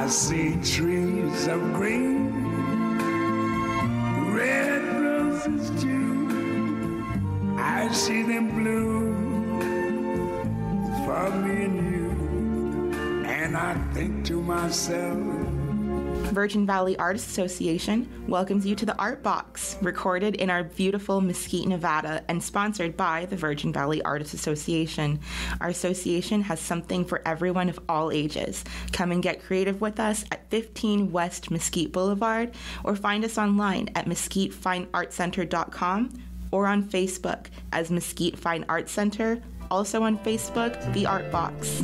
I see trees of green, red roses too. I see them bloom for me and you, and I think to myself, Virgin Valley Artists Association welcomes you to the Art Box, recorded in our beautiful Mesquite, Nevada, and sponsored by the Virgin Valley Artists Association. Our association has something for everyone of all ages. Come and get creative with us at 15 West Mesquite Boulevard, or find us online at mesquitefineartcenter.com, or on Facebook as Mesquite Fine Arts Center, also on Facebook, The Art Box.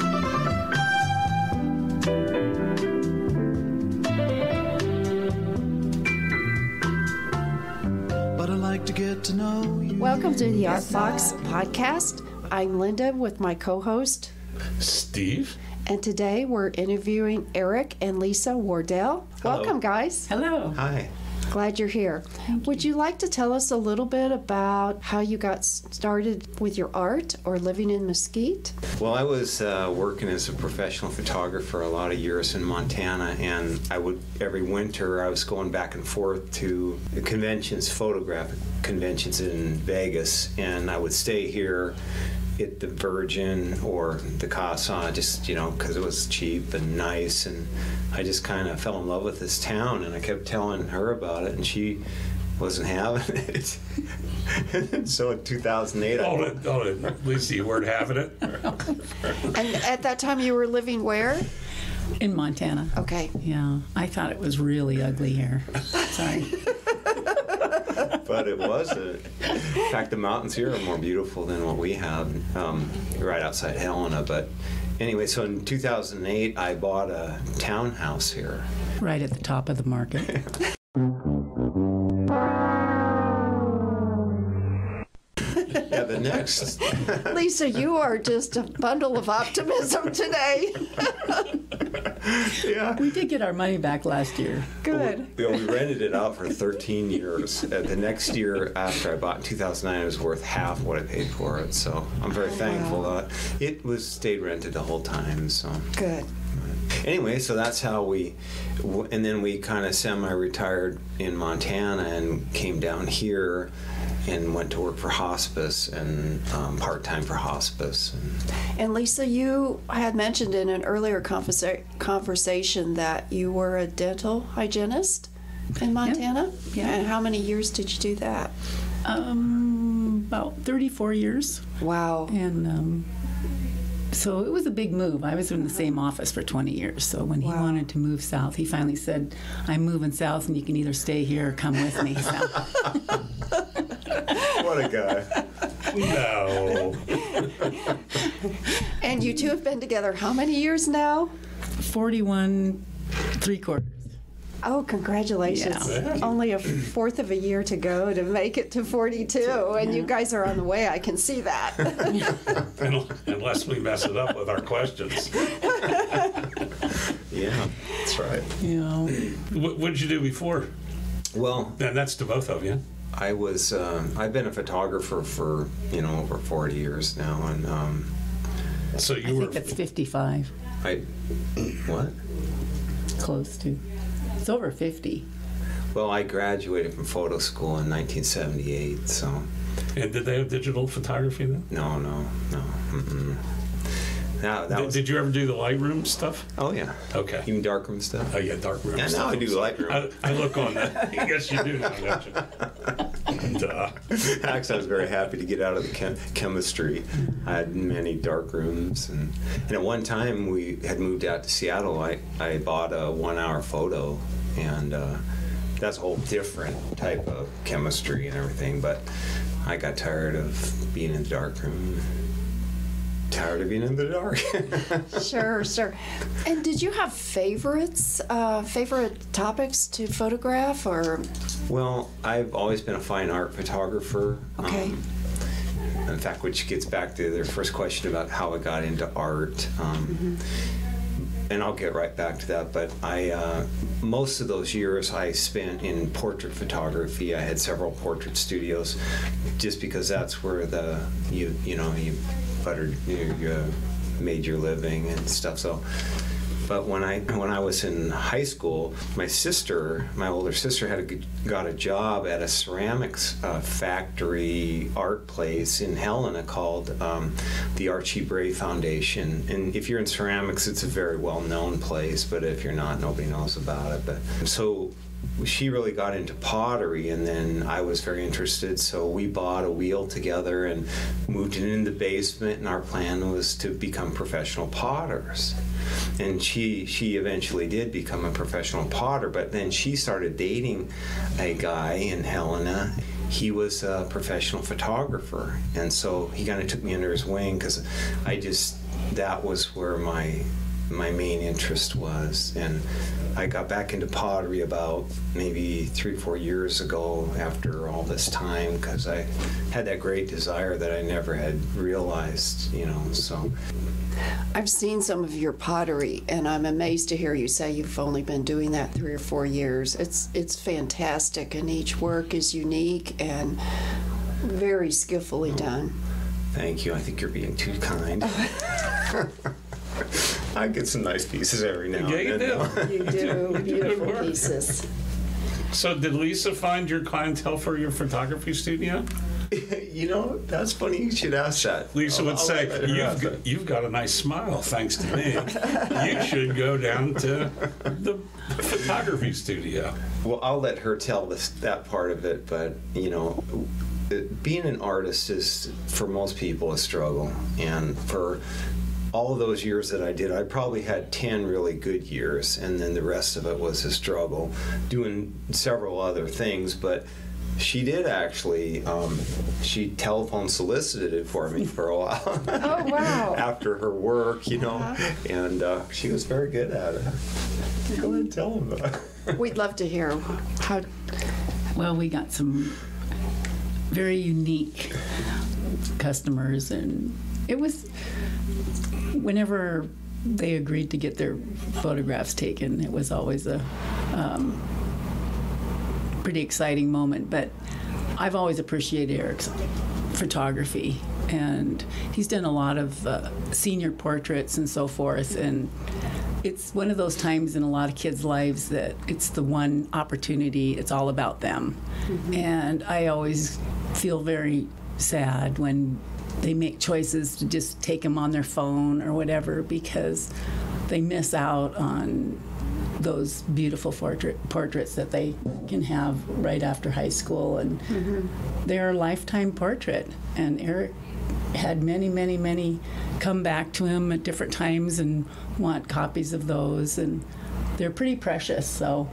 To get to know you. Welcome to the Art Box podcast. I'm Linda with my co-host Steve. And today we're interviewing Eric and Lisa Wordel. Hello. Welcome, guys. Hello. Hi. Glad you're here. Would you like to tell us a little bit about how you got started with your art or living in Mesquite? Well, I was working as a professional photographer a lot of years in Montana, and every winter I was going back and forth to the conventions, photographic conventions in Vegas, and I would stay here at the Virgin or the Casa, just, because it was cheap and nice, and I just kind of fell in love with this town, and I kept telling her about it, and she wasn't having it. And so in 2008, At least you weren't having it. And at that time you were living where? In Montana. Okay. Yeah, I thought it was really ugly here. Sorry. But it wasn't. In fact, the mountains here are more beautiful than what we have right outside Helena. But anyway, so in 2008, I bought a townhouse here. Right at the top of the market. Yeah, the next. Lisa, you are just a bundle of optimism today. Yeah. We did get our money back last year. Good. We rented it out for 13 years. The next year after I bought in 2009, it was worth half what I paid for it. So I'm very thankful that it stayed rented the whole time. So good. Anyway, so that's how and then we kind of semi-retired in Montana and came down here and went to work for Hospice and part-time for Hospice. And Lisa, you had mentioned in an earlier conversation that you were a dental hygienist in Montana. Yeah. And how many years did you do that? About 34 years. Wow. And so it was a big move. I was in the same office for 20 years. So when he wanted to move south, he finally said, I'm moving south and you can either stay here or come with me. So. What a guy. No. And you two have been together how many years now? 41 3/4. Oh, congratulations. Yeah. Only a fourth of a year to go to make it to 42, and you guys are on the way. I can see that. Unless we mess it up with our questions. Yeah, that's right. Yeah. What did you do before? Well, And that's to both of you. I was, I've been a photographer for, over 40 years now, and So I you were. think that's 55. What? Close to. It's over 50. Well, I graduated from photo school in 1978, so. And did they have digital photography then? No. Mm-mm. Did you ever do the Lightroom stuff? Oh, yeah. Okay. Even darkroom stuff? Oh, yeah, darkroom Yeah, stuff. now I do Lightroom. I look on that. Yes, you do now, don't you? Duh. Actually, I was very happy to get out of the chemistry. I had many dark rooms, and at one time we had moved out to Seattle. I bought a 1-hour photo, and that's a whole different type of chemistry and everything, but I got tired of being in the dark room. Tired of being in the dark. Sure. And did you have favorite topics to photograph, or? Well, I've always been a fine art photographer. Okay. In fact, which gets back to their first question about how I got into art. And I'll get right back to that, but most of those years I spent in portrait photography. I had several portrait studios, just because that's where you made your living and stuff. So But when I was in high school, my older sister, got a job at a ceramics factory art place in Helena called the Archie Bray Foundation. And if you're in ceramics, it's a very well-known place, but if you're not, nobody knows about it. But so she really got into pottery, and then I was very interested, so we bought a wheel together and moved it in the basement, and our plan was to become professional potters. And she eventually did become a professional potter, but then she started dating a guy in Helena. He was a professional photographer, and so he kind of took me under his wing, because that was where my main interest was. And I got back into pottery about maybe 3 or 4 years ago after all this time, because I had that great desire that I never had realized, so. I've seen some of your pottery, and I'm amazed to hear you say you've only been doing that 3 or 4 years. It's fantastic, and each work is unique and very skillfully done. Thank you. I think you're being too kind. I get some nice pieces every now and then. You do. Beautiful pieces. So did Lisa find your clientele for your photography studio? That's funny you should ask that. Lisa would say, you've got a nice smile, thanks to me. You should go down to the photography studio. Well, I'll let her tell that part of it, but, being an artist is, for most people, a struggle. And for all of those years that I did, I probably had 10 really good years, and then the rest of it was a struggle, doing several other things. But she did actually, she telephone solicited it for me for a while. Oh, wow. After her work, and she was very good at it. Go ahead and tell them that. We'd love to hear how. Well, we got some very unique customers, and it was whenever they agreed to get their photographs taken, it was always a pretty exciting moment. But I've always appreciated Eric's photography, and he's done a lot of senior portraits and so forth, and it's one of those times in a lot of kids' lives that it's the one opportunity, it's all about them. Mm-hmm. And I always feel very sad when they make choices to just take them on their phone or whatever, because they miss out on those beautiful portraits that they can have right after high school. And they're a lifetime portrait. And Eric had many come back to him at different times and want copies of those, and they're pretty precious. So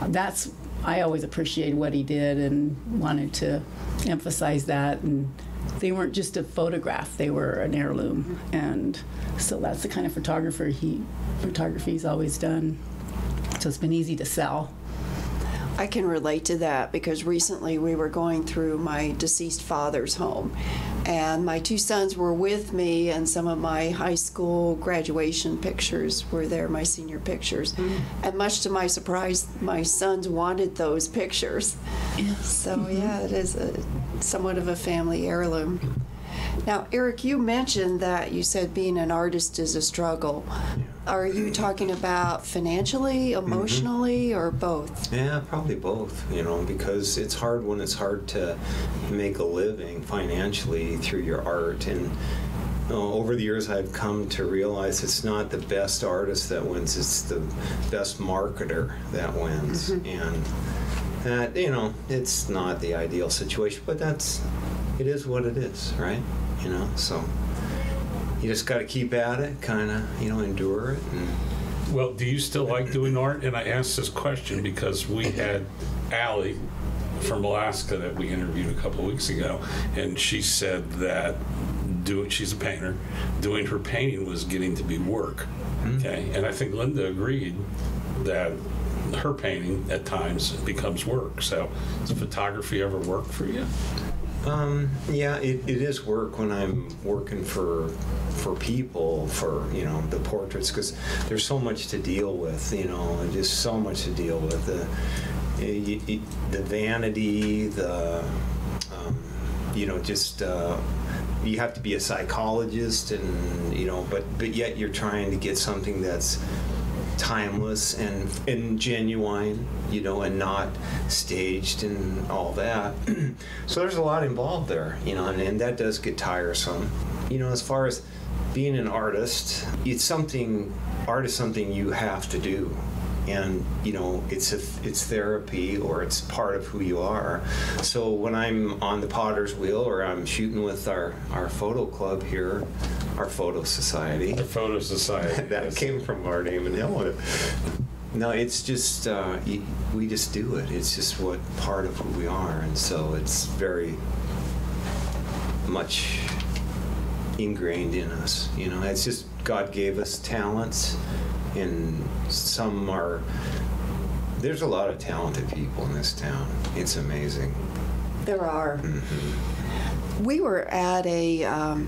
I always appreciated what he did and wanted to emphasize that. And they weren't just a photograph, they were an heirloom. And so that's the kind of photography he's always done. So it's been easy to sell. I can relate to that, because recently we were going through my deceased father's home, and my 2 sons were with me, and some of my high school graduation pictures were there, my senior pictures. And much to my surprise, my sons wanted those pictures. Yes. So yeah, it is somewhat of a family heirloom. Now, Eric, you mentioned that you said being an artist is a struggle. Are you talking about financially, emotionally, or both? Yeah, probably both, because it's hard when it's hard to make a living financially through your art. And over the years, I've come to realize it's not the best artist that wins, it's the best marketer that wins. And that, it's not the ideal situation, but it is what it is, right? So you just got to keep at it, kind of, endure it. Well, do you still like doing art? And I asked this question because we had Allie from Alaska that we interviewed a couple of weeks ago, and she said that she's a painter. Doing her painting was getting to be work. Okay, and I think Linda agreed that her painting at times becomes work. So does photography ever work for you? Yeah, it is work when I'm working for people, for, the portraits, because there's so much to deal with, just so much to deal with. The vanity, you have to be a psychologist, and, but yet you're trying to get something that's timeless and genuine, you know, and not staged and all that. So there's a lot involved there, you know, and that does get tiresome. You know, as far as being an artist, art is something you have to do. And, you know, it's therapy, or it's part of who you are. So when I'm on the Potter's Wheel, or I'm shooting with our photo club here, our photo society. The photo society. That came from our name in Helena. No, it's just, we just do it. It's just what part of who we are. And so it's very much ingrained in us. You know, it's just God gave us talents. And there's a lot of talented people in this town. It's amazing. There are. Mm-hmm. We were at in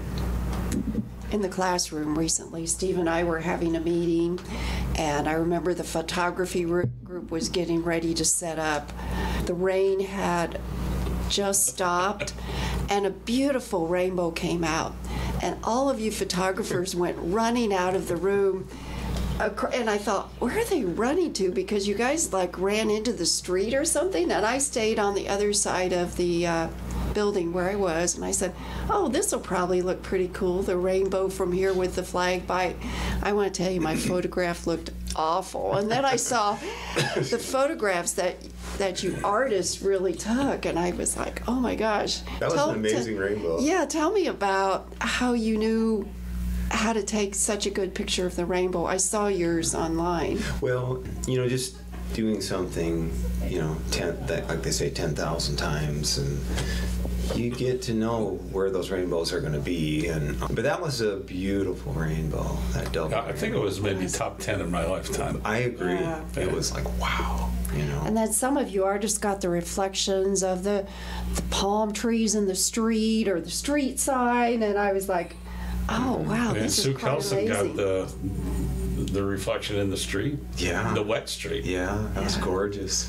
the classroom recently. Steve and I were having a meeting, and I remember the photography group was getting ready to set up. The rain had just stopped, and a beautiful rainbow came out. And all of you photographers went running out of the room. And I thought, where are they running to? Because you guys like ran into the street or something. And I stayed on the other side of the building where I was. And I said, oh, this will probably look pretty cool. The rainbow from here with the flag by. I want to tell you, my photograph looked awful. And then I saw the photographs that you artists really took. And I was like, oh my gosh. That was an amazing rainbow. Yeah, tell me about how you knew how to take such a good picture of the rainbow. I saw yours online. Well, you know, just doing something, you know, like they say, 10,000 times, and you get to know where those rainbows are going to be. But that was a beautiful rainbow, that double. I think it was maybe top 10 in my lifetime. I agree. Yeah. It was like, wow. You know. And then some of you artists got the reflections of the palm trees in the street, or the street sign, and I was like, oh wow, and this Sue is quite Kelson amazing. Got the reflection in the street. Yeah. The wet street. Yeah, that was gorgeous.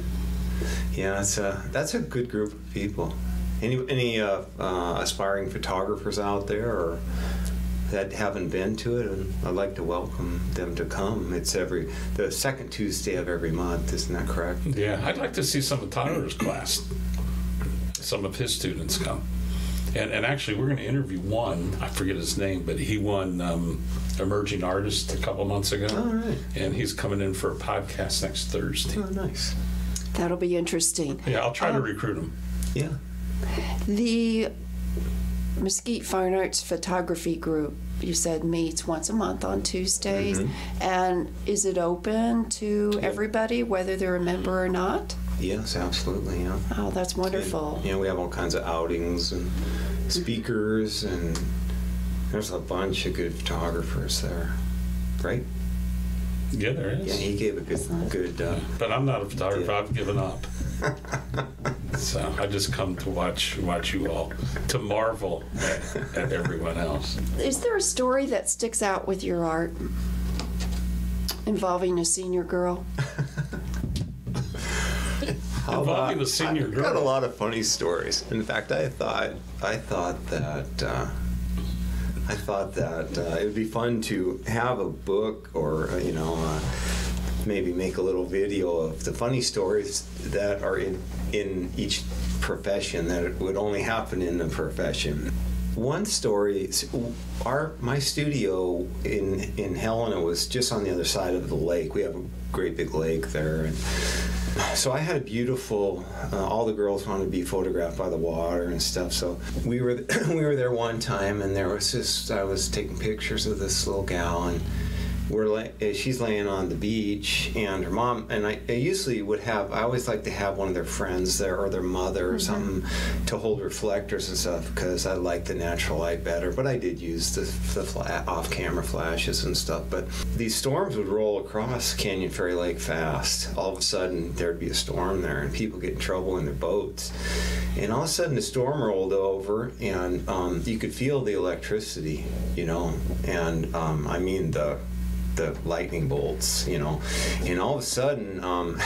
Yeah, that's a good group of people. Any aspiring photographers out there or that haven't been to it, and I'd like to welcome them to come. It's the second Tuesday of every month, isn't that correct? Yeah, I'd like to see some of Tyler's class. Some of his students come. And actually, we're going to interview one. I forget his name, but he won Emerging Artist a couple months ago. Oh, right. And he's coming in for a podcast next Thursday. Oh, nice. That'll be interesting. Yeah, I'll try to recruit him. Yeah. The Mesquite Fine Arts Photography Group, you said, meets once a month on Tuesdays. Mm-hmm. And is it open to everybody, whether they're a member or not? Yes, absolutely, yeah. Oh, that's wonderful. And, we have all kinds of outings and speakers, and there's a bunch of good photographers there, right? Yeah, there is. Yeah, he gave a good but I'm not a photographer. Yeah. I've given up. So I just come to watch you all, to marvel at everyone else. Is there a story that sticks out with your art involving a senior girl? Involving the senior girl. I've got a lot of funny stories. In fact, I thought that it would be fun to have a book, or maybe make a little video of the funny stories that are in each profession, that would only happen in the profession. One story, my studio in Helena was just on the other side of the lake. We have a great big lake there, and so I had a beautiful, all the girls wanted to be photographed by the water and stuff, so we were there one time, and I was taking pictures of this little gal, and she's laying on the beach, and her mom, and I always like to have one of their friends there, or their mother or something, to hold reflectors and stuff, because I like the natural light better, but I did use the off-camera flashes and stuff. But these storms would roll across Canyon Ferry Lake fast. All of a sudden, there'd be a storm there, and people get in trouble in their boats. And all of a sudden, the storm rolled over, and you could feel the electricity, and I mean the lightning bolts, and all of a sudden,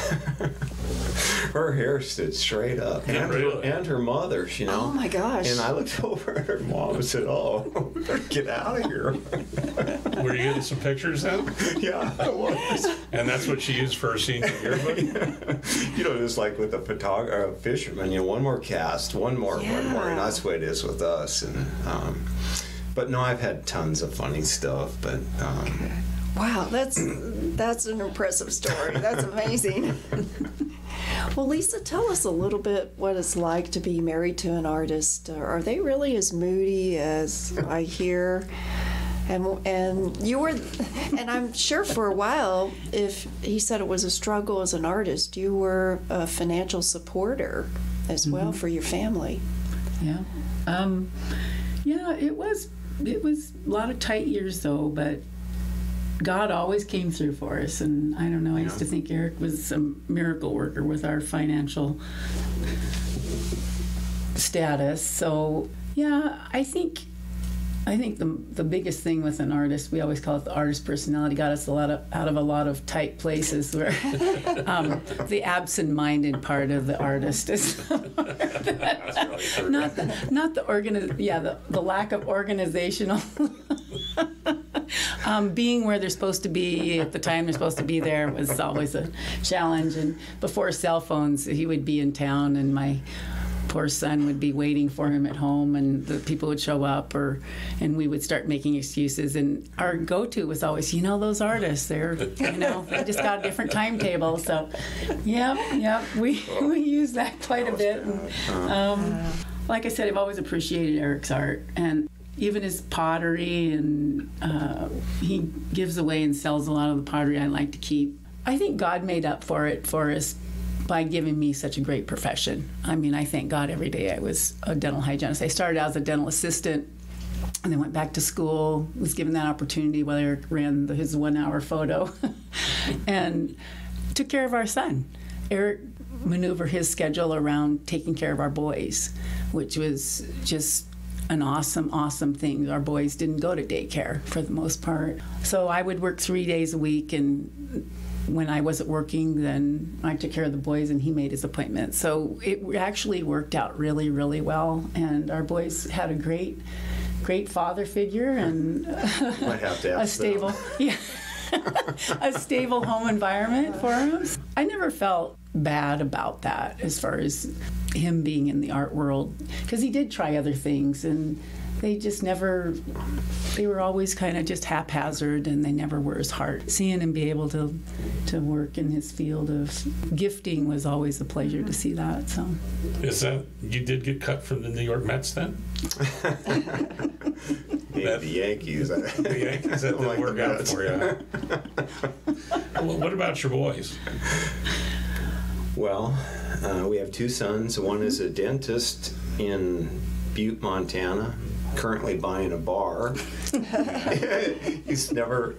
her hair stood straight up, and her mother's, Oh my gosh! And I looked over at her mom and said, "Oh, get out of here." Were you getting some pictures then? Yeah, I was. And that's what she used for her senior yearbook? Just like with a fisherman, one more cast, one more, and that's the way it is with us. And but no, I've had tons of funny stuff. But wow, that's an impressive story. That's amazing. Well, Lisa, tell us a little bit what it's like to be married to an artist. Are they really as moody as I hear? And you were, and I'm sure for a while, if he said it was a struggle as an artist, you were a financial supporter as well for your family. Yeah. Yeah, it was a lot of tight years though, but God always came through for us. And I don't know, I used to think Eric was a miracle worker with our financial status. So yeah, I think the biggest thing with an artist, we always call it the artist personality, got us out of a lot of tight places where the absent-minded part of the artist is not the lack of organizational. Being where they're supposed to be at the time they're supposed to be there was always a challenge. And before cell phones, he would be in town, and my poor son would be waiting for him at home, and the people would show up, and we would start making excuses. And our go-to was always, those artists, they're, they just got a different timetable. So, we use that quite a bit. And, like I said, I've always appreciated Eric's art, and even his pottery, and he gives away and sells a lot of the pottery I like to keep. I think God made up for it for us by giving me such a great profession. I mean, I thank God every day I was a dental hygienist. I started out as a dental assistant and then went back to school, was given that opportunity while Eric ran his 1-hour photo and took care of our son. Eric maneuvered his schedule around taking care of our boys, which was just an awesome, awesome thing. Our boys didn't go to daycare for the most part. So I would work 3 days a week, and when I wasn't working, then I took care of the boys and he made his appointments. So it actually worked out really, really well. And our boys had a great father figure and a stable, a stable home environment for him. I never felt bad about that as far as him being in the art world, because he did try other things, and they were always kind of just haphazard, and they never were his heart. Seeing him be able to work in his field of gifting was always a pleasure to see that. So, is that, you did get cut from the New York Mets then? The Yankees. The Yankees, that didn't work out for you. Well, what about your boys? Well, we have 2 sons. One is a dentist in Butte, Montana, currently buying a bar. He's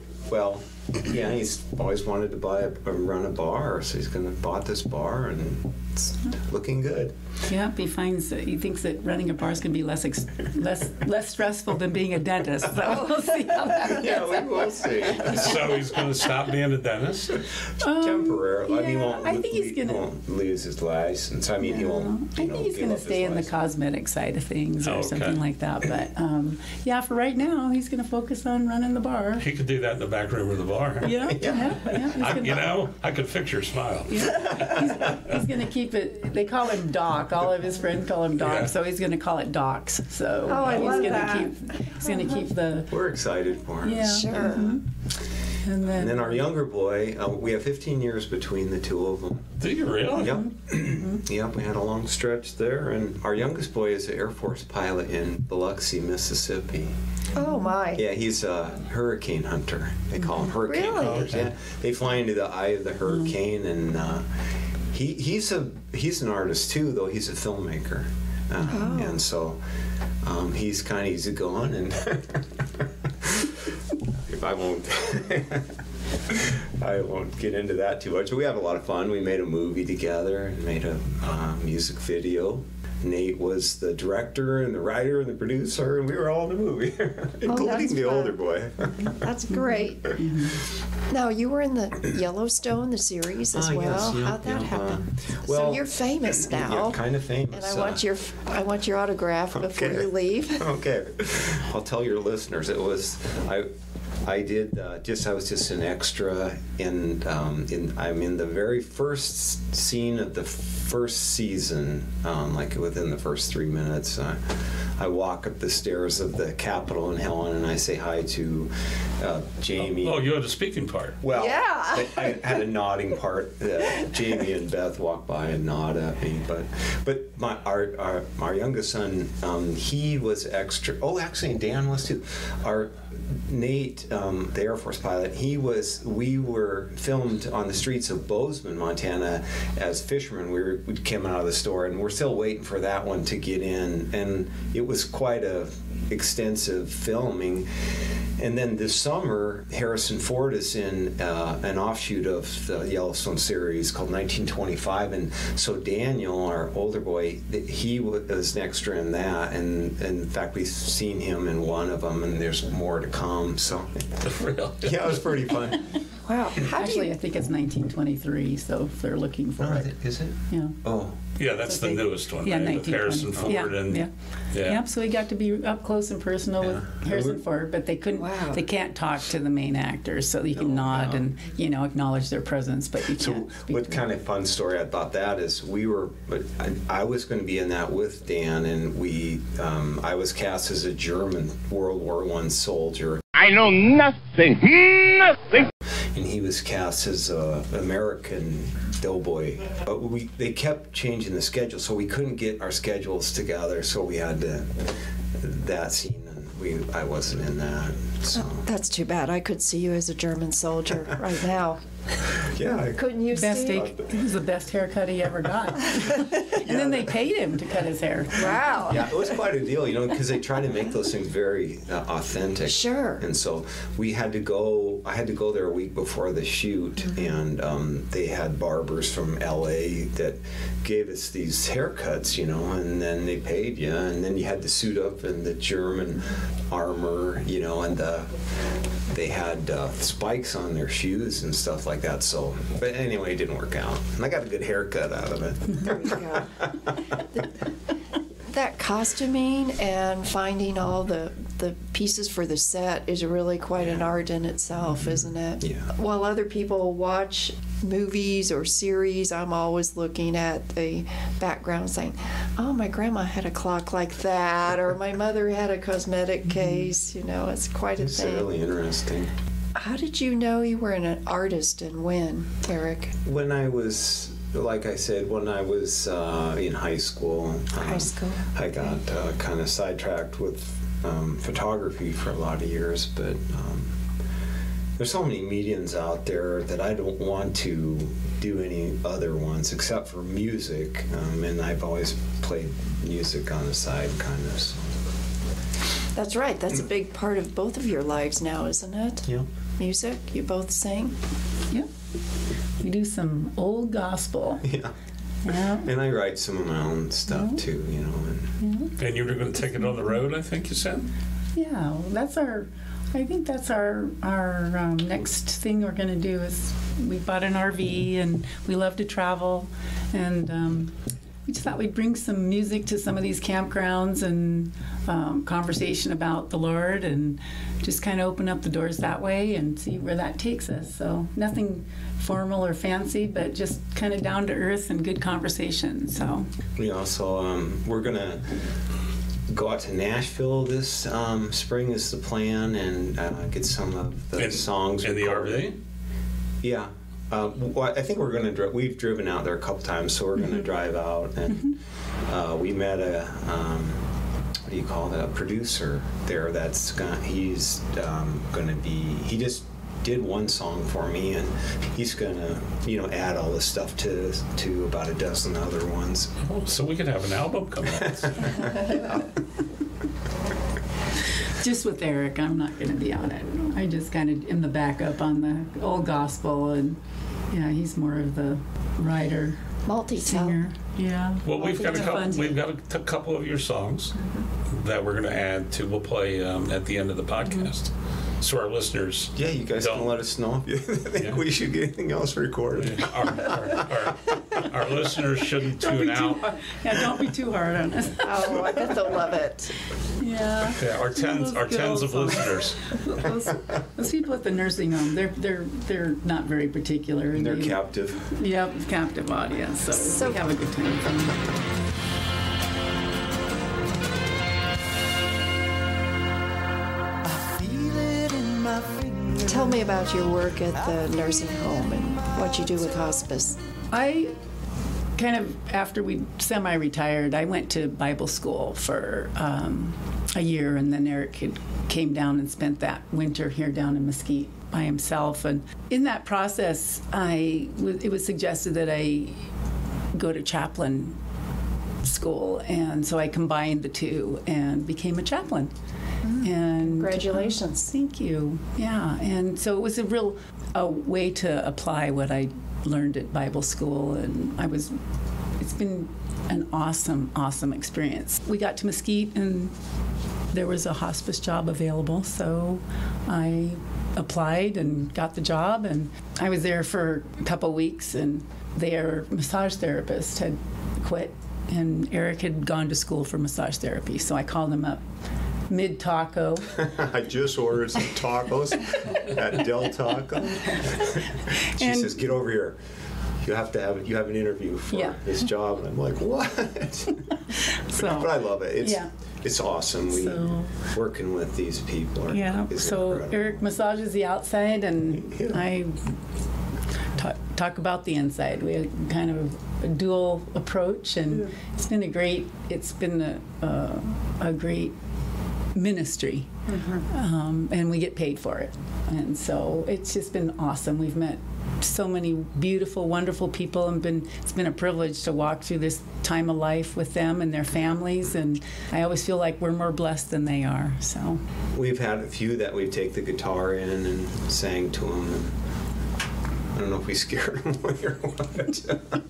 always wanted to run a bar, so he's bought this bar, and it's looking good. Yeah, he thinks that running a bar is going to be less stressful than being a dentist. So we'll see how that Yeah, we will see. So he's going to stop being a dentist? Temporarily. Yeah, I think he won't lose his license. I mean, he won't. I think he's going to stay in the cosmetic side of things or something like that. But for right now, he's going to focus on running the bar. He could do that in the back room of the bar. Yeah. I could fix your smile. Yeah, he's going to keep it. They call him Doc. All of his friends call him Doc, so he's going to call it Docs. So he's going to keep the. We're excited for him. Yeah, sure. Mm-hmm. And then our younger boy, we have 15 years between the 2 of them. Do you really? Yep. Yep, we had a long stretch there. And our youngest boy is an Air Force pilot in Biloxi, Mississippi. Oh, my. Yeah, he's a hurricane hunter. They call him hurricane hunters. Yeah, they fly into the eye of the hurricane, and he's an artist too, though he's a filmmaker. And so he's kind of easygoing, and if I won't get into that too much. But we have a lot of fun. We made a movie together and made a music video. Nate was the director and the writer and the producer, and we were all in the movie, including the older boy. That's great. Now, you were in the Yellowstone, the series as well. Yes, yeah, How'd that yeah, happen? well, so you're famous now. Yeah, kind of famous. And I want your autograph before you leave. Okay, I'll tell your listeners. It was I did I was just an extra I'm in the very first scene of the first season, like within the first 3 minutes. I walk up the stairs of the Capitol in Helen and I say hi to Jamie. Oh, you had a speaking part. Well, yeah. I had a nodding part. Jamie and Beth walk by and nod at me, but our youngest son, he was extra. Oh, actually, Dan was too. Our Nate, the Air Force pilot, we were filmed on the streets of Bozeman, Montana, as fishermen. We came out of the store, and we're still waiting for that one to get in, and it was quite a extensive filming. And then this summer, Harrison Ford is in an offshoot of the Yellowstone series called 1925, and so Daniel, our older boy, he was an extra in that, and in fact we've seen him in one of them, and there's more to come. So, Really? yeah, it was pretty fun. Wow. Actually, I think it's 1923, so if they're looking for it. Is it? Yeah. Oh. Yeah, that's the newest one, Yeah, right? With Harrison 1920. Ford Yeah. Yep, so we got to be up close and personal with Harrison Ford, but they couldn't. Wow. They can't talk to the main actors, so you can nod and acknowledge their presence, but you So can't. speak what to kind of fun story about that is I was going to be in that with Dan, and I was cast as a German World War I soldier. I know nothing. And he was cast as an American doughboy. But they kept changing the schedule, so we couldn't get our schedules together, so we had that scene, and I wasn't in that. So. That's too bad. I could see you as a German soldier right now. Yeah. Couldn't you, Steve? It was the best haircut he ever got. And then they paid him to cut his hair. Wow. Yeah, it was quite a deal, because they try to make those things very authentic. Sure. And so I had to go there a week before the shoot, and they had barbers from LA that gave us these haircuts, and then they paid you, and then you had to suit up in the German armor, and they had spikes on their shoes and stuff like that. So, but anyway, it didn't work out. And I got a good haircut out of it. There you go. That costuming and finding all the pieces for the set is really quite an art in itself, isn't it? Yeah. While other people watch movies or series, I'm always looking at the background saying, oh, my grandma had a clock like that, or my mother had a cosmetic case. It's quite a It's thing. really interesting. How did you know you were an artist, and when, Eric? When I was, like I said, in high school. I got kind of sidetracked with photography for a lot of years, but there's so many mediums out there that I don't want to do any other ones except for music, and I've always played music on the side, kind of. So. That's right. That's a big part of both of your lives now, isn't it? Yeah. Music. You both sing. Yep. We do some old gospel. Yeah. Yeah. And I write some of my own stuff too, And you were going to take it on the road, I think you said? Yeah, I think that's our next thing we're going to do is we bought an RV and we love to travel, and we just thought we'd bring some music to some of these campgrounds and conversation about the Lord, and just kind of open up the doors that way and see where that takes us. So nothing formal or fancy, but just kind of down to earth and good conversation. So we also we're gonna go out to Nashville this spring is the plan, and get some of the songs in the RV. Yeah. Well, I think we're going to we've driven out there a couple times, so we're going to drive out, and we met a what do you call that, a producer there he's going to be, he just did one song for me, and he's going to add all this stuff to about a dozen other ones. Oh, so we could have an album come out. just with Eric, I'm not going to be on it. I just kind of in the backup on the old gospel, and yeah, he's more of the writer Multi-singer. Yeah. Well, we've got Fun. a couple of your songs that we're going to add to. We'll play at the end of the podcast, so our listeners. Yeah, you guys can let us know if you think we should get anything else recorded. Our listeners shouldn't tune out. Don't be too hard on us. Oh, I bet they'll love it. Yeah. Our tens of listeners. Those people at the nursing home, they're not very particular. They're captive. Yeah, captive audience. So we have a good time from them. Tell me about your work at the nursing home and what you do with hospice. I kind of, after we semi-retired, I went to Bible school for a year, and then Eric came down and spent that winter here down in Mesquite by himself. And in that process, it was suggested that I go to chaplain school, and so I combined the two and became a chaplain. And Congratulations. Thank you. Yeah, and so it was a way to apply what I learned at Bible school, and it's been an awesome experience. We got to Mesquite, and there was a hospice job available, so I applied and got the job, and I was there for a couple weeks, and their massage therapist had quit, and Eric had gone to school for massage therapy, so I called him up mid-taco. I just ordered some tacos at Del Taco. She says, "Get over here. You have an interview for this job." And I'm like, "What?" But I love it. It's awesome. Working with these people. So incredible. Eric massages the outside, and I talk about the inside. We had kind of a dual approach, and it's been a great ministry, and we get paid for it, and so it's just been awesome. We've met so many beautiful, wonderful people, and it's been a privilege to walk through this time of life with them and their families, and I always feel like we're more blessed than they are. So we've had a few that we take the guitar in and sang to them, and I don't know if we scared them away or what.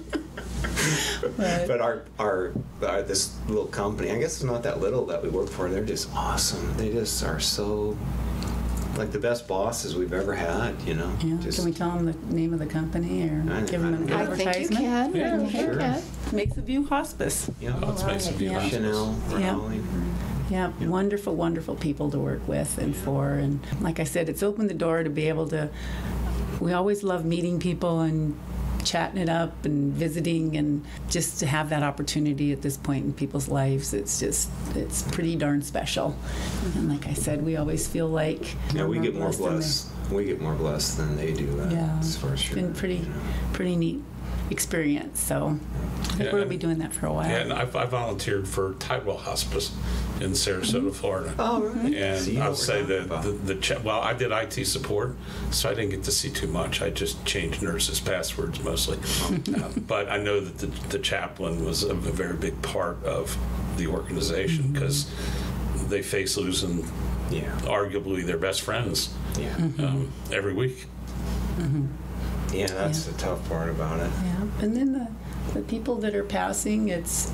But our this little company, I guess it's not that little that we work for, they're just awesome. They just are so, like, the best bosses we've ever had, you know. Yeah. Can we tell them the name of the company or give them an advertisement? I think you can. Yeah, sure. Makes a View Hospice. Yeah, Let's make some view hospice. Chanel, Raleigh. Yeah, wonderful, wonderful people to work with and for. And like I said, it's opened the door to be able to, we always love meeting people and chatting it up and visiting, and just to have that opportunity at this point in people's lives, it's pretty darn special. And like I said, we always feel like we get more blessed. We get more blessed than they do. That's for sure. It's been pretty neat experience. So I think we'll be doing that for a while. Yeah, and I volunteered for Tidewell Hospice in Sarasota, Florida. Oh, right. And I'll say that I did IT support, so I didn't get to see too much. I just changed nurses' passwords mostly. But I know that the chaplain was a very big part of the organization, because they face losing arguably their best friends every week. Yeah, that's the tough part about it. Yeah, and then the people that are passing, it's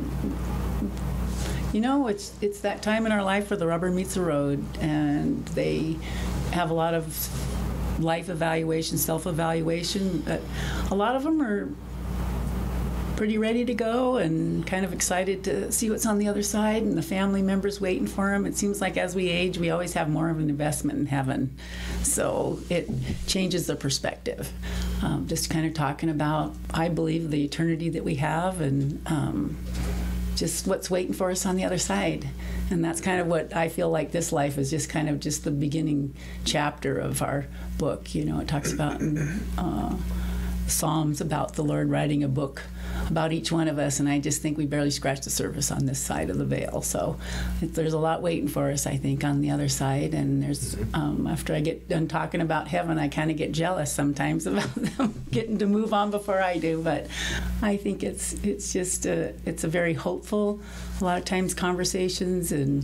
it's that time in our life where the rubber meets the road, and they have a lot of life evaluation, self-evaluation, but a lot of them are pretty ready to go and kind of excited to see what's on the other side, and the family members waiting for them. It seems like as we age, we always have more of an investment in heaven, so it changes the perspective. Just kind of talking about, I believe, the eternity that we have, and just what's waiting for us on the other side. And that's kind of what I feel like this life is, just kind of just the beginning chapter of our book. You know, it talks about in Psalms about the Lord writing a book about each one of us, and I just think we barely scratched the surface on this side of the veil. So there's a lot waiting for us, I think, on the other side. And there's after I get done talking about heaven, I kind of get jealous sometimes about them getting to move on before I do. But I think it's just it's a very hopeful, a lot of times conversations, and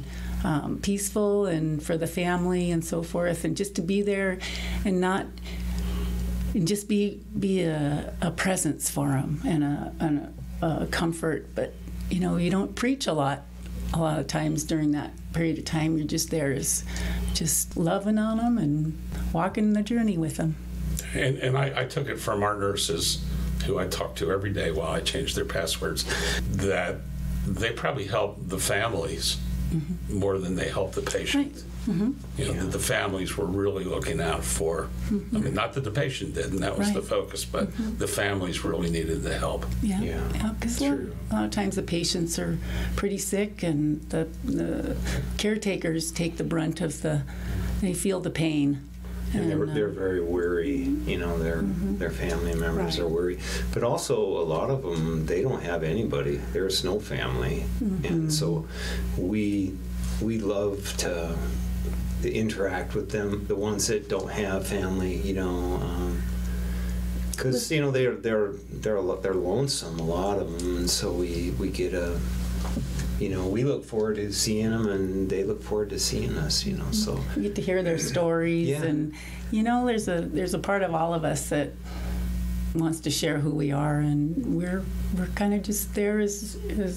peaceful, and for the family and so forth, and just to be there and not just be a presence for them and a comfort. But you don't preach a lot of times during that period of time. You're just there, is just loving on them and walking the journey with them. And I took it from our nurses, who I talk to every day while I change their passwords, that they probably help the families more than they help the patient. Right. The families were really looking out for, I mean, not that the patient did, and that was the focus, but the families really needed the help. Yeah, because a lot of times the patients are pretty sick, and the caretakers take the brunt of they feel the pain. And they're very weary, their family members are weary. But also, a lot of them, they don't have anybody. There's no family. And so we love to interact with them, the ones that don't have family, because they're lonesome, a lot of them, and so we get we look forward to seeing them, and they look forward to seeing us, so you get to hear their stories. And there's a part of all of us that wants to share who we are, and we're kind of just there as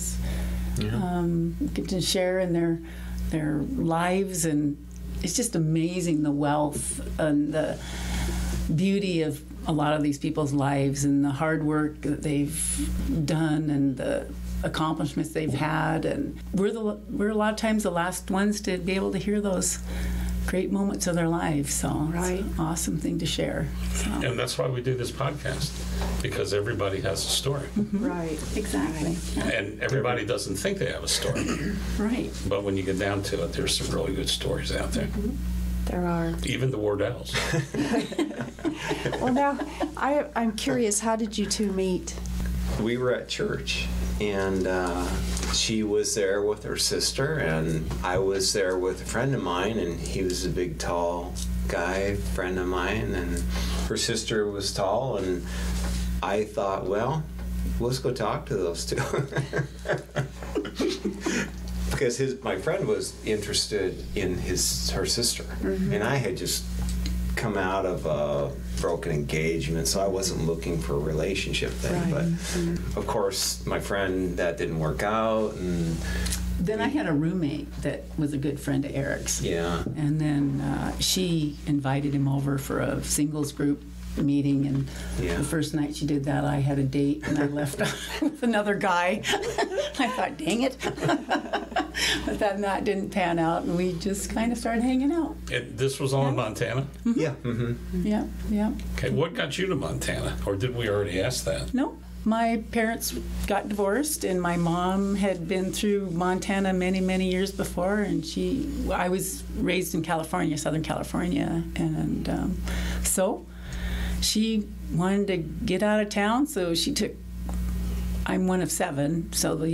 get to share in their lives. And it's just amazing, the wealth and the beauty of a lot of these people's lives, and the hard work that they've done, and the accomplishments they've had. And we're a lot of times the last ones to be able to hear those great moments of their lives. So it's an awesome thing to share. So. And that's why we do this podcast, because everybody has a story. Right. Exactly. And everybody doesn't think they have a story. Right. But when you get down to it, there's some really good stories out there. There are. Even the Wordels. Well, now, I'm curious, how did you two meet? We were at church, and she was there with her sister, and I was there with a friend of mine, and he was a big, tall guy, friend of mine, and her sister was tall, and I thought, well, let's go talk to those two. Because my friend was interested in her sister, and I had just come out of a broken engagement, so I wasn't looking for a relationship then. But of course, my friend, that didn't work out, and then I had a roommate that was a good friend of Eric's. Yeah. And then she invited him over for a singles group meeting, and the first night she did that, I had a date, and I left with another guy. I thought, dang it. But then that didn't pan out, and we just kind of started hanging out. And this was all in Montana? Yeah. Yeah. Okay, what got you to Montana? Or did we already ask that? No. My parents got divorced, and my mom had been through Montana many, many years before, and I was raised in California, Southern California, and so she wanted to get out of town, so I'm one of 7, so the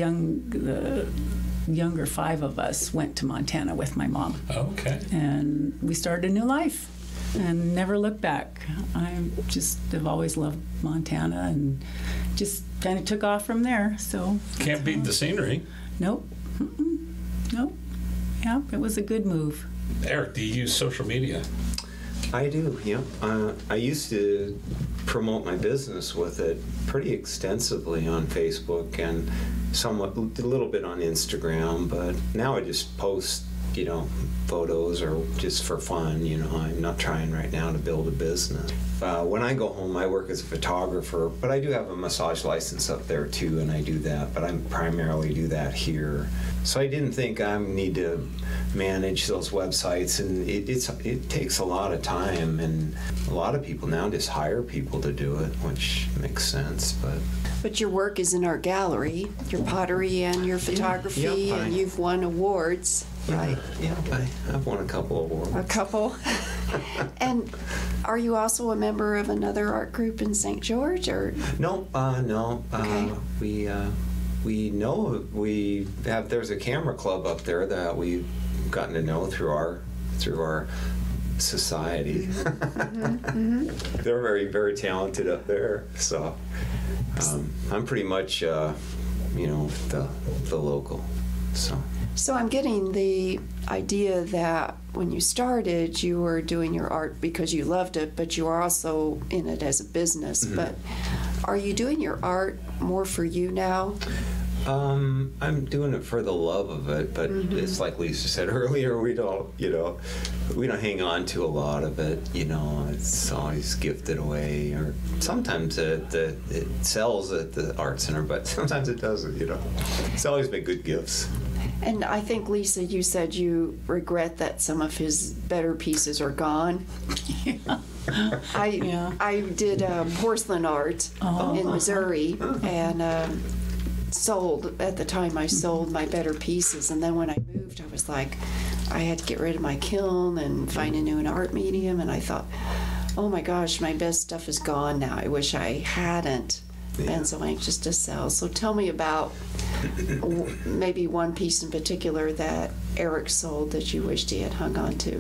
younger 5 of us went to Montana with my mom. Okay. And we started a new life and never looked back. I just have always loved Montana, and just kind of took off from there. So can't beat the scenery. Nope. Nope. Yeah, it was a good move. Eric, do you use social media? I do, yeah. I used to promote my business with it pretty extensively on Facebook and a little bit on Instagram, but now I just post, photos or just for fun. I'm not trying right now to build a business. When I go home, I work as a photographer, but I do have a massage license up there too, and I do that, but I primarily do that here. So I didn't think I need to manage those websites, and it takes a lot of time, and a lot of people now just hire people to do it, which makes sense. But your work is in art gallery, your pottery and your photography, and you've won awards, right? Yeah, I've won a couple awards. A couple. And are you also a member of another art group in St. George, or? No. Okay. There's a camera club up there that we've gotten to know through our society. They're very, very talented up there. So I'm pretty much, the local. So. So I'm getting the idea that when you started, you were doing your art because you loved it, but you are also in it as a business. But are you doing your art more for you now? I'm doing it for the love of it, but it's like Lisa said earlier, we don't hang on to a lot of it, it's always gifted away, or sometimes it sells at the art center, but sometimes it doesn't, It's always been good gifts. And I think, Lisa, you said you regret that some of his better pieces are gone. I did porcelain art in Missouri, and at the time I sold my better pieces, and then when I moved I was like, I had to get rid of my kiln and find a new art medium, and I thought, oh my gosh, my best stuff is gone now. I wish I hadn't been so anxious to sell. So tell me about maybe one piece in particular that Eric sold that you wished he had hung on to.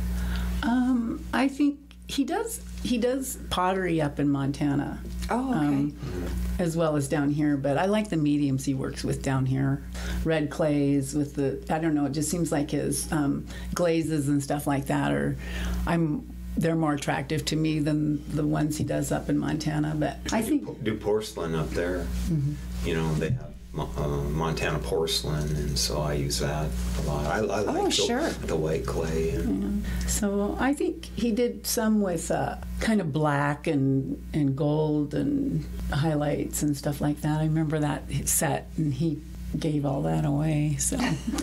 I think he does pottery up in Montana. Oh, okay. As well as down here, but I like the mediums he works with down here. Red clays with I don't know, it just seems like his glazes and stuff like that they're more attractive to me than the ones he does up in Montana. But I think do porcelain up there. They have Montana porcelain, and so I use that a lot. I like the white clay. So I think he did some with kind of black and gold and highlights and stuff like that. I remember that set, and he gave all that away. So.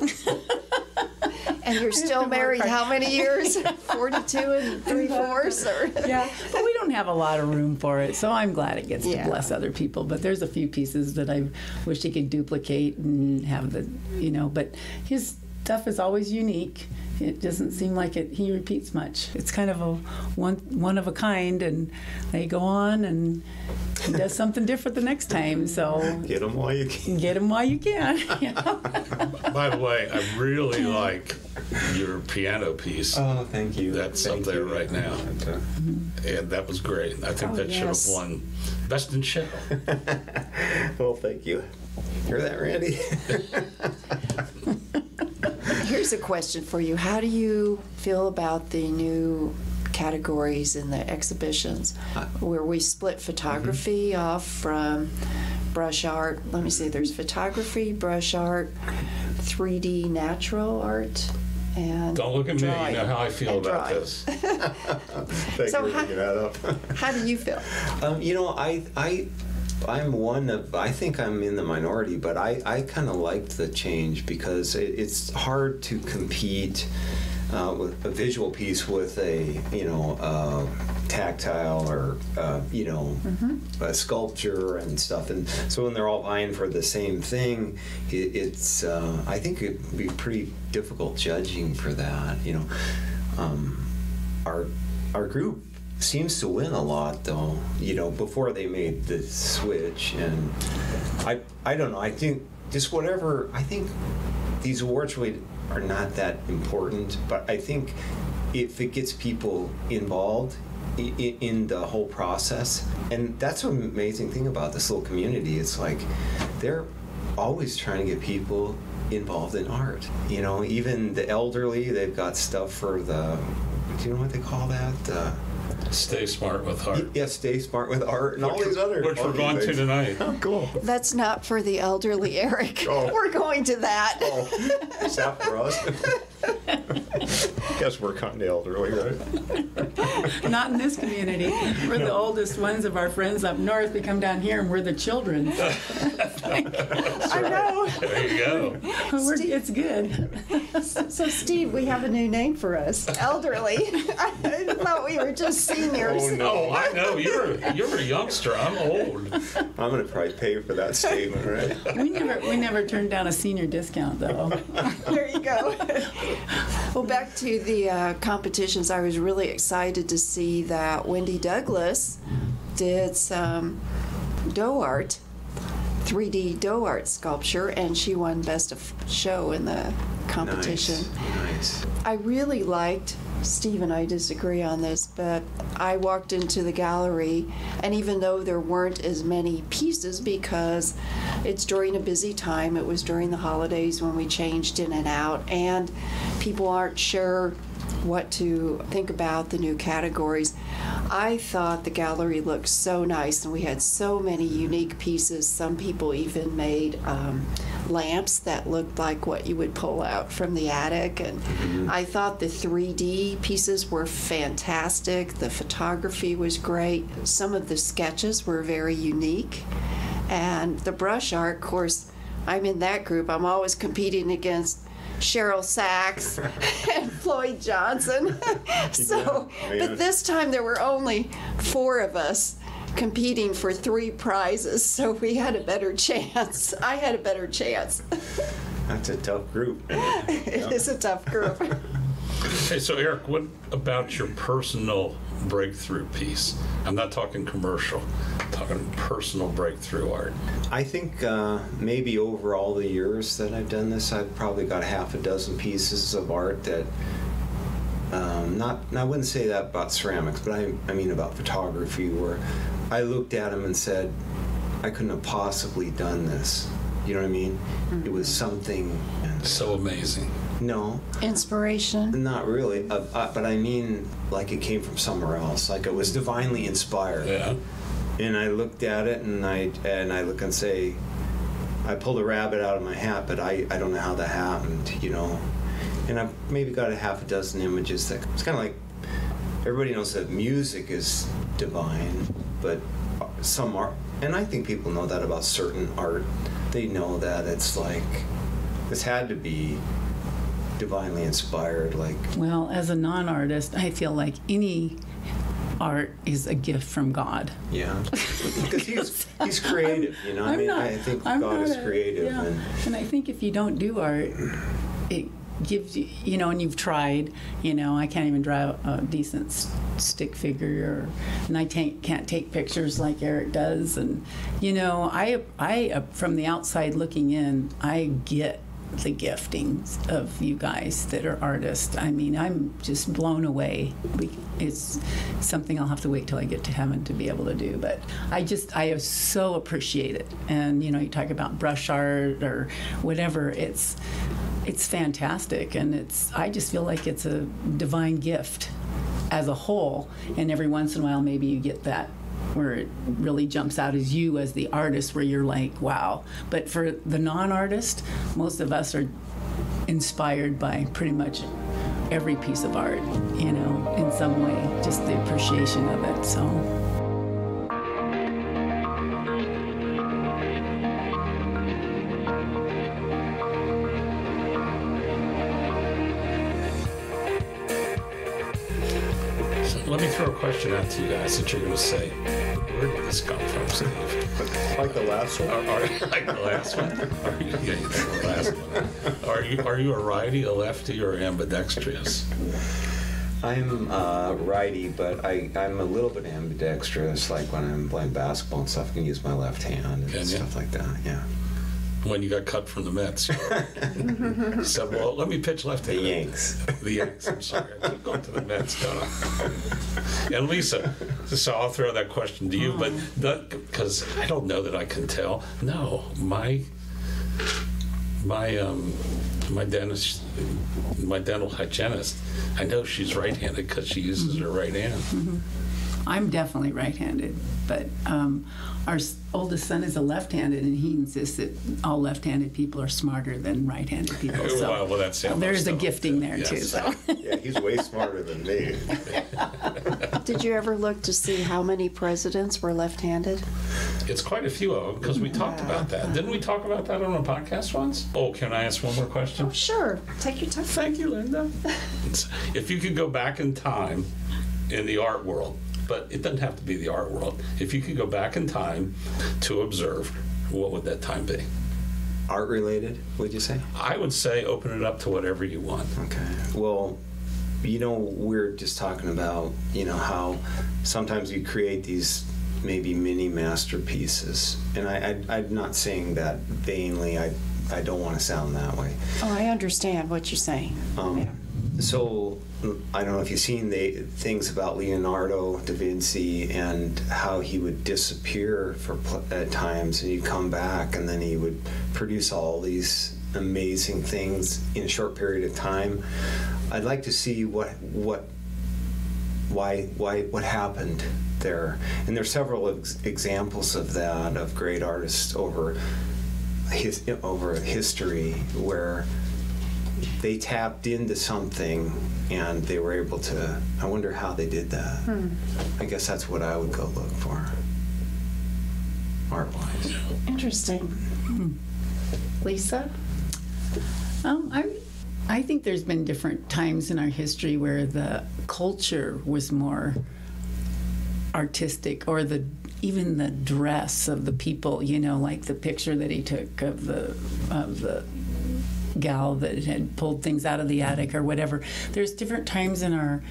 And you're still married how many years? 42 and 3/4? Yeah, but we don't have a lot of room for it, so I'm glad it gets to bless other people. But there's a few pieces that I wish he could duplicate and have but his stuff is always unique. It doesn't seem like he repeats much. It's kind of a one of a kind, and they go on, and he does something different the next time. So get them while you can. Get them while you can. By the way, I really like your piano piece. Oh, thank you. That's up there right now. And that was great. I think that should have won Best in Show. Well, thank you. Hear that, Randy? Here's a question for you. How do you feel about the new categories in the exhibitions where we split photography off from brush art? Let me see, there's photography, brush art, 3D natural art, and don't look at me, you know how I feel about this. Thank you for bringing that up. How do you feel? I'm one of, I think I'm in the minority, but I kind of liked the change because it's hard to compete with a visual piece with a tactile or a sculpture and stuff, and so when they're all vying for the same thing, it's I think it'd be pretty difficult judging for that. Our group seems to win a lot, though, before they made the switch, and I don't know, I think just whatever, I think these awards really are not that important, but I think if it gets people involved in the whole process, and that's an amazing thing about this little community, it's like they're always trying to get people involved in art. Even the elderly, they've got stuff for do you know what they call that? Stay Smart with Art. Yeah, Stay Smart with Art, and all these other which we're going to tonight. Oh, cool. That's not for the elderly, Eric. Oh. We're going to that. Oh, is that for us? Guess we're kind of elderly, right? Not in this community. We're the oldest ones of our friends up north. We come down here, and we're the children. I know. There you go. It's good. So, Steve, we have a new name for us. Elderly. I thought we were just seniors. Oh, no. I know. You're a youngster. I'm old. I'm going to probably pay for that statement, right? We never turned down a senior discount, though. There you go. Well, back to the competitions, I was really excited to see that Wendy Douglas did some dough art, 3D dough art sculpture, and she won Best of Show in the competition. Nice. I really liked Steve and I disagree on this, but I walked into the gallery, and even though there weren't as many pieces because it's during a busy time, it was during the holidays when we changed in and out, and people aren't sure what to think about the new categories. I thought the gallery looked so nice, and we had so many unique pieces. Some people even made lamps that looked like what you would pull out from the attic, and I thought the 3D pieces were fantastic. The photography was great. Some of the sketches were very unique, and the brush art, of course, I'm in that group. I'm always competing against Cheryl Sachs and Floyd Johnson. But this time there were only 4 of us competing for 3 prizes, so we had a better chance. I had a better chance. That's a tough group. It is a tough group. Hey, so Eric, what about your personal breakthrough piece? I'm not talking commercial, I'm talking personal breakthrough art. I think maybe over all the years that I've done this, I've probably got half a dozen pieces of art that, I wouldn't say that about ceramics, but I mean about photography, where I looked at them and said, I couldn't have possibly done this. You know what I mean? Mm-hmm. It was something. So amazing. No. Inspiration? Not really, but I mean like it came from somewhere else, like it was divinely inspired. Yeah. And I looked at it and I look and say, I pulled a rabbit out of my hat, but I don't know how that happened, you know. And I've maybe got a half a dozen images that, it's kind of like, everybody knows that music is divine, but some art, and I think people know that about certain art, they know that it's like, this had to be divinely inspired, like. Well, as a non-artist, I feel like any art is a gift from God. Yeah, because he's creative, you know. I think God is creative, yeah. And I think if you don't do art, it gives you, you know, and you've tried, you know, I can't even draw a decent stick figure, and I can't take pictures like Eric does, and you know, I from the outside looking in, I get the giftings of you guys that are artists. I mean, I'm just blown away. It's something I'll have to wait till I get to heaven to be able to do, but I so appreciate it. And you know, you talk about brush art or whatever, it's fantastic, and I just feel like it's a divine gift as a whole, and every once in a while maybe you get that where it really jumps out as you as the artist, where you're like, wow. But for the non-artist, most of us are inspired by pretty much every piece of art, you know, in some way, just the appreciation of it, so. Let me throw a question out to you guys that you're going to say, where did this come from, Steve? Like the last one? Like the last one? Are you a righty, a lefty, or ambidextrous? I'm righty, but I'm a little bit ambidextrous. Like when I'm playing basketball and stuff, I can use my left hand and stuff like that. Yeah. When you got cut from the Mets, you said, "Well, let me pitch left-handed." The Yanks. The Yanks. I'm sorry, I keep going to the Mets, don't I? And Lisa, so I'll throw that question to you, but because I don't know that I can tell. No, my dentist, my dental hygienist, I know she's right-handed because she uses her right hand. Mm-hmm. I'm definitely right-handed, but our oldest son is a left-handed, and he insists that all left-handed people are smarter than right-handed people. So well, that's there's a gifting there too. So. Yeah, he's way smarter than me. Did you ever look to see how many presidents were left-handed? It's quite a few of them, because we talked about that. Didn't we talk about that on a podcast once? Oh, can I ask one more question? Oh, sure. Take your time. Thank you, Linda. If you could go back in time in the art world, but it doesn't have to be the art world. If you could go back in time to observe, what would that time be? Art related, would you say? I would say open it up to whatever you want. Okay. Well, you know, we're just talking about, you know, how sometimes you create these maybe mini masterpieces. And I'm not saying that vainly. I don't want to sound that way. Oh, I understand what you're saying. So I don't know if you've seen the things about Leonardo da Vinci and how he would disappear at times, and he'd come back, and then he would produce all these amazing things in a short period of time. I'd like to see what happened there, and there's several examples of that, of great artists over history where they tapped into something and they were able to. I wonder how they did that. I guess that's what I would go look for, art-wise. Interesting. Lisa? I think there's been different times in our history where the culture was more artistic, or even the dress of the people, like the picture that he took of the gal that had pulled things out of the attic or whatever. There's different times in our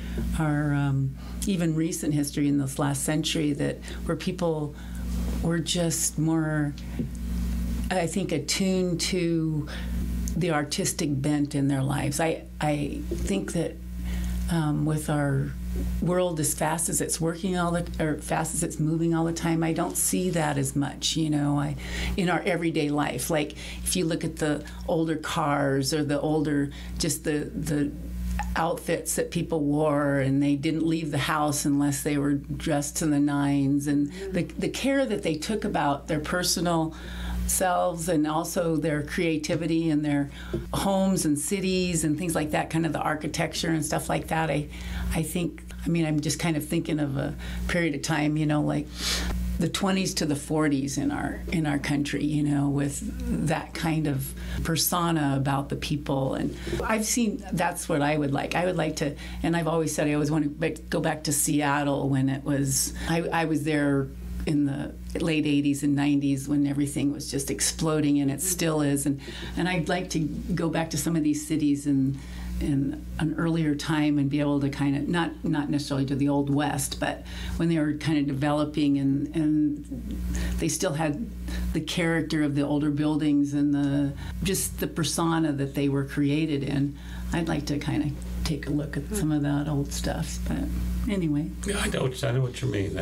even recent history in this last century where people were just more, I think, attuned to the artistic bent in their lives. I think that with our world as fast as it's fast as it's moving all the time, I don't see that as much, in our everyday life. Like if you look at the older cars or the older, just the outfits that people wore, and they didn't leave the house unless they were dressed to the nines, and the care that they took about their personal selves and also their creativity and their homes and cities and things like that, kind of the architecture and stuff like that. I think, I'm just kind of thinking of a period of time, like the 20s to the 40s in our country, with that kind of persona about the people. And I've seen, that's what I would like. I would like to, and I've always said I always want to go back to Seattle when it was, I was there in the late 80s and 90s when everything was just exploding, and it still is. And I'd like to go back to some of these cities in an earlier time and be able to kind of, not necessarily to the Old West, but when they were kind of developing and they still had the character of the older buildings and just the persona that they were created in. I'd like to kind of take a look at some of that old stuff. But anyway. Yeah, I know what you mean.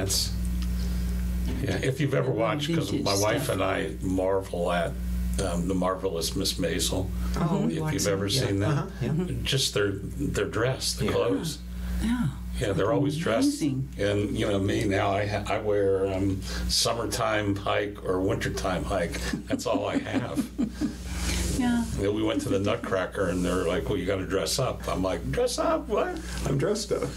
Yeah, if you've ever watched, because my wife and I marvel at The Marvelous Miss Maisel. If you've ever seen that. Just their dress, the clothes. Yeah, they're always dressed. And me now, I wear summertime hike or wintertime hike. That's all I have. Yeah. We went to the Nutcracker, and they're like, well, you got to dress up. I'm like, dress up? What? I'm dressed up.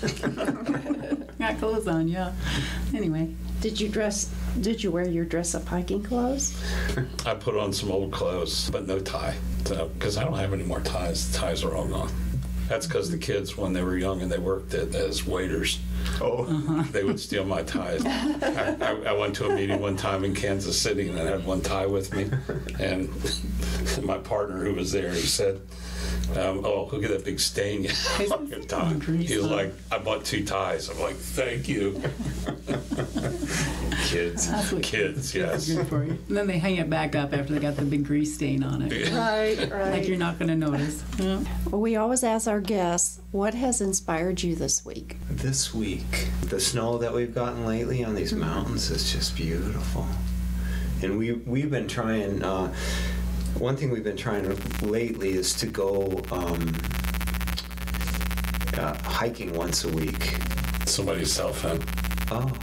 Got clothes on, yeah. Anyway. Did you wear your dress-up hiking clothes? I put on some old clothes, but no tie, because I don't have any more ties. The ties are all gone. That's because the kids, when they were young and they worked as waiters, they would steal my ties. I went to a meeting one time in Kansas City, and I had one tie with me, and my partner who was there, he said, look at that big stain you have on your tie. He was like, I bought 2 ties. I'm like, thank you. Kids, yes. Good for you. And then they hang it back up after they got the big grease stain on it. Right. Like you're not going to notice. Yeah. Well, we always ask our guests, what has inspired you this week? This week, the snow that we've gotten lately on these mountains is just beautiful. And we've been trying, one thing we've been trying lately is to go hiking once a week. Somebody's cell phone. Oh.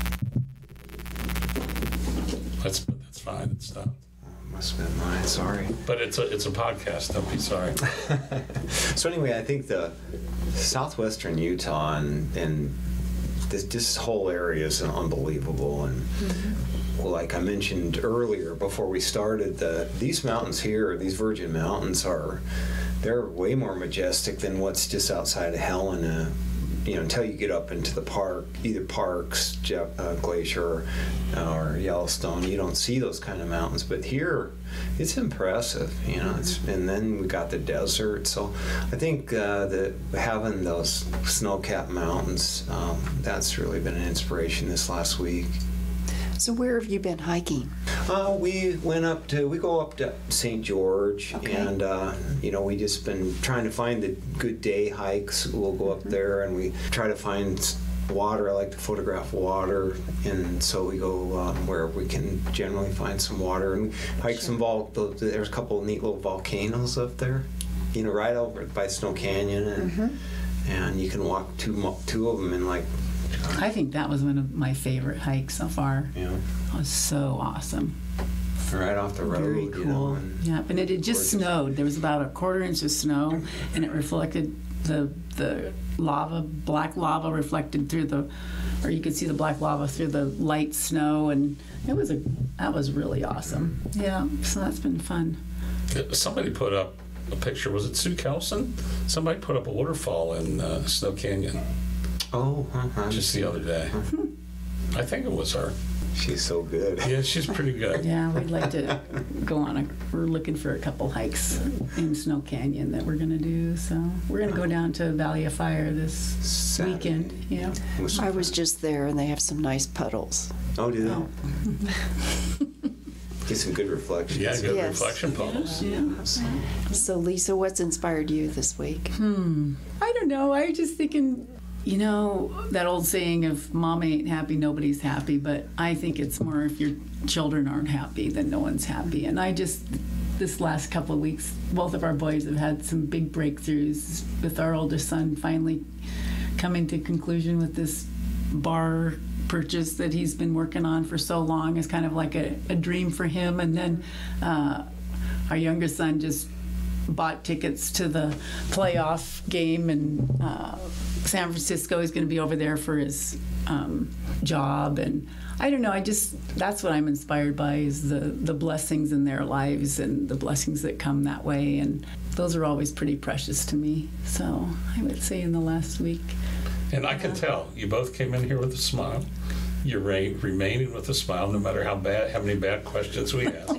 That's fine. It's stopped. Must have been mine. Sorry. But it's a podcast. Don't be sorry. So anyway, I think the southwestern Utah and this whole area is unbelievable. And like I mentioned earlier, before we started, these mountains here, these Virgin Mountains, they're way more majestic than what's just outside of Helena. Until you get up into the park, either Parks, Glacier, or Yellowstone, you don't see those kind of mountains. But here, it's impressive, and then we got the desert. So I think that having those snow-capped mountains, that's really been an inspiration this last week. So So where have you been hiking? We go up to St. George, Okay. and we just been trying to find the good day hikes. We'll go up there and we try to find water. I like to photograph water, and so we go where we can generally find some water and hike some there's a couple of neat little volcanoes up there, right over by Snow Canyon, and you can walk two of them in like. I think that was one of my favorite hikes so far. Yeah. It was so awesome. Right off the road. Very cool. Yeah, and it had just snowed. There was about a quarter inch of snow, and it reflected the lava, black lava reflected through or you could see the black lava through the light snow, and that was really awesome. Yeah, so that's been fun. Somebody put up a picture. Was it Sue Kelson? Somebody put up a waterfall in Snow Canyon. Oh, just the other day. I think it was her. She's so good. Yeah, she's pretty good. Yeah, we'd like to go on we're looking for a couple hikes in Snow Canyon that we're going to do. So we're going to go down to Valley of Fire this Saturday. Weekend. Yeah. I was just there, and they have some nice puddles. Oh, do they? Get some good reflections. Yeah, good Yes. reflection puddles. Yeah. So, Lisa, what's inspired you this week? I don't know. I was just thinking, that old saying of mom ain't happy, nobody's happy, but I think it's more if your children aren't happy, then no one's happy. And this last couple of weeks, both of our boys have had some big breakthroughs, with our oldest son finally coming to conclusion with this bar purchase that he's been working on for so long. It's kind of like a dream for him. And then our youngest son just bought tickets to the playoff game, and San Francisco is going to be over there for his job. And I don't know, that's what I'm inspired by, is the blessings in their lives and the blessings that come that way, and those are always pretty precious to me. So I would say in the last week. And I can tell you both came in here with a smile. You're remaining with a smile, no matter how many bad questions we ask.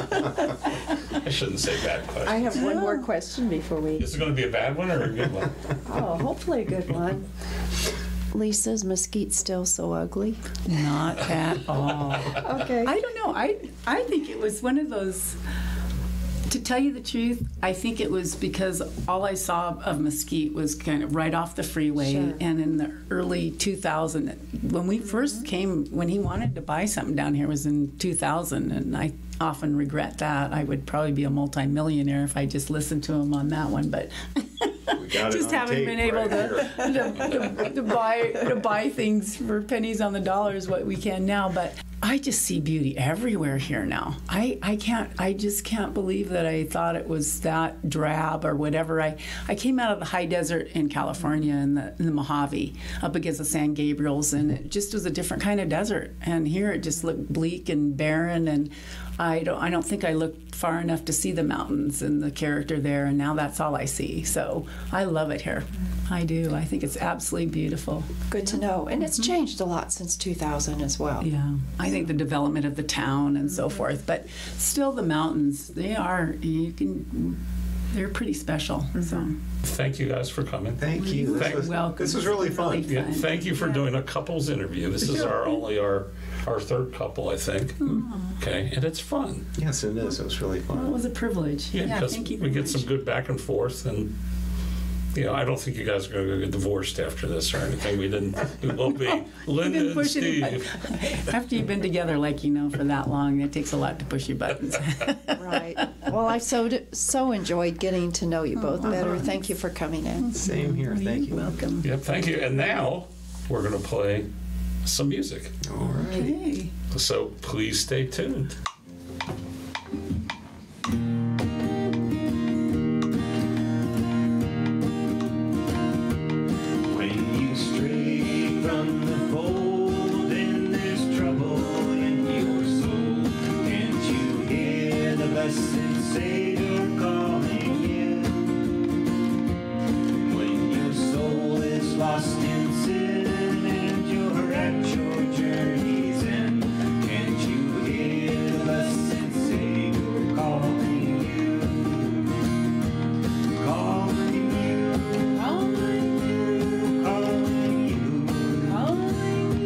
I shouldn't say bad questions. I have one more question before we. Is it going to be a bad one or a good one? Oh, hopefully a good one. Lisa, is Mesquite still so ugly? Not at all. Okay. I don't know. I think it was one of those. To tell you the truth, I think it was because all I saw of Mesquite was kind of right off the freeway. Sure. And in the early 2000, when we first came, when he wanted to buy something down here was in 2000, and I often regret that. I would probably be a multimillionaire if I just listened to him on that one, but just haven't been able to buy things for pennies on the dollar is what we can now. But I just see beauty everywhere here now. I just can't believe that I thought it was that drab or whatever. I came out of the high desert in California in the Mojave up against the San Gabriels, and it just was a different kind of desert. And here it just looked bleak and barren, and I don't think I looked far enough to see the mountains and the character there, and now that's all I see. So I love it here. I do. I think it's absolutely beautiful. Good to know. And it's changed a lot since 2000 as well. Yeah, I think the development of the town and so forth, but still the mountains, they're pretty special. So Thank you guys for coming. Thank you. welcome. This was really fun. Yeah, thank you for doing a couples interview. This is our third couple, I think. Okay, and it's fun. Yes, it is. It was really Well, it fun. was a privilege. Yeah, because thank you we very get much. some good back and forth, and I don't think you guys are going to get divorced after this or anything. We won't be. Linda and push Steve. After you've been together, for that long, it takes a lot to push your buttons. Right. Well, I've so enjoyed getting to know you both better. Thank you for coming in. Same here. Thank you. Welcome. Yep, thank you. And now we're going to play some music. All right. Okay. So please stay tuned. When you stray from the fold and there's trouble in your soul, can't you hear the blessed Savior calling you? When your soul is lost in sin and you're at your journey's end, can't you hear the blessed Savior calling you? Calling you. Calling you.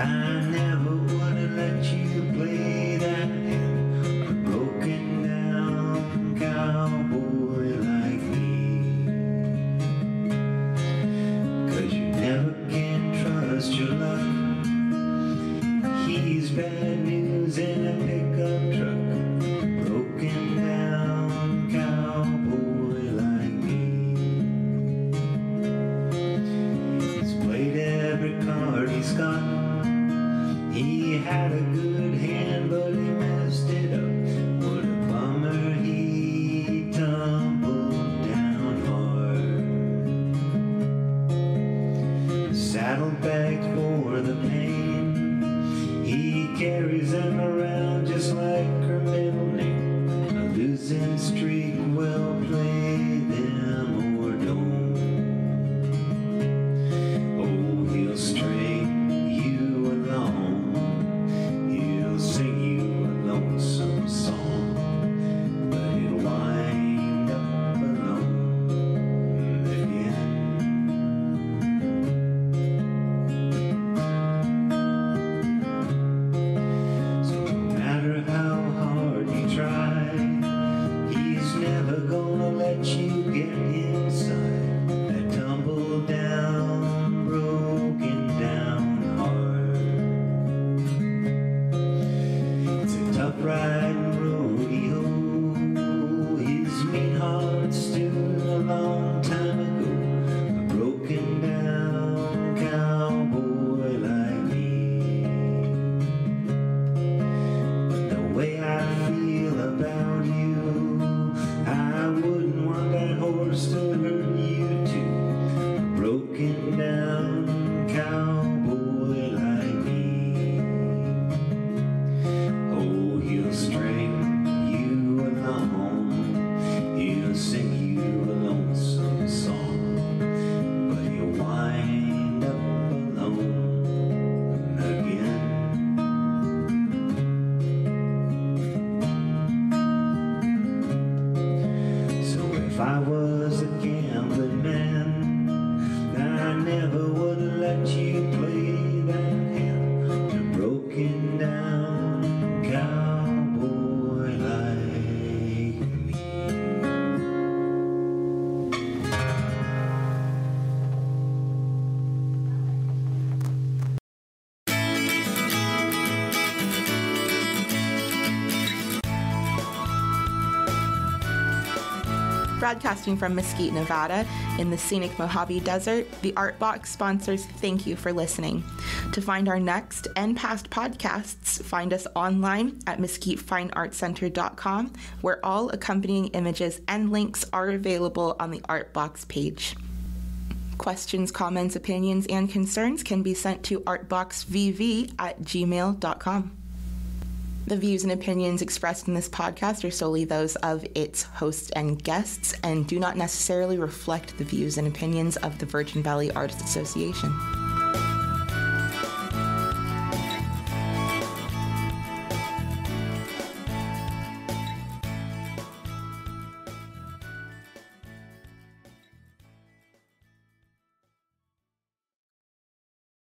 I never would have let you play that hand, a broken down cowboy like me. 'Cause you never can trust your luck. He's bad news in a pickup truck, broken down cowboy like me. He's played every card he's got. He had a good hand, but he messed it up. What a bummer, he tumbled down hard. Saddlebags for the pain, he carries them around just like her middle name. A losing streak, well played them or don't. Oh, he'll string you along, he'll sing you a lonesome song, but he'll wind up alone again. So no matter how hard you try, he's never gonna let you get inside that tumble down, broken down heart. It's a tough riding rodeo. His mean heart stood a long time ago, a broken down cowboy like me. But the way I feel about you, I wouldn't want that horse to hurt you too, a broken down cowboy like me. Oh, he'll string you along, he'll sing you a lonesome song, but he'll wind up alone again. So if I was a gambling man, I never would have let you play that hand, a broken down cowboy like me. Broadcasting from Mesquite, Nevada, in the scenic Mojave Desert, the Art Box sponsors thank you for listening. To find our next and past podcasts, find us online at mesquitefineartcenter.com, where all accompanying images and links are available on the Art Box page. Questions, comments, opinions, and concerns can be sent to artboxvv@gmail.com. The views and opinions expressed in this podcast are solely those of its hosts and guests and do not necessarily reflect the views and opinions of the Virgin Valley Artists Association.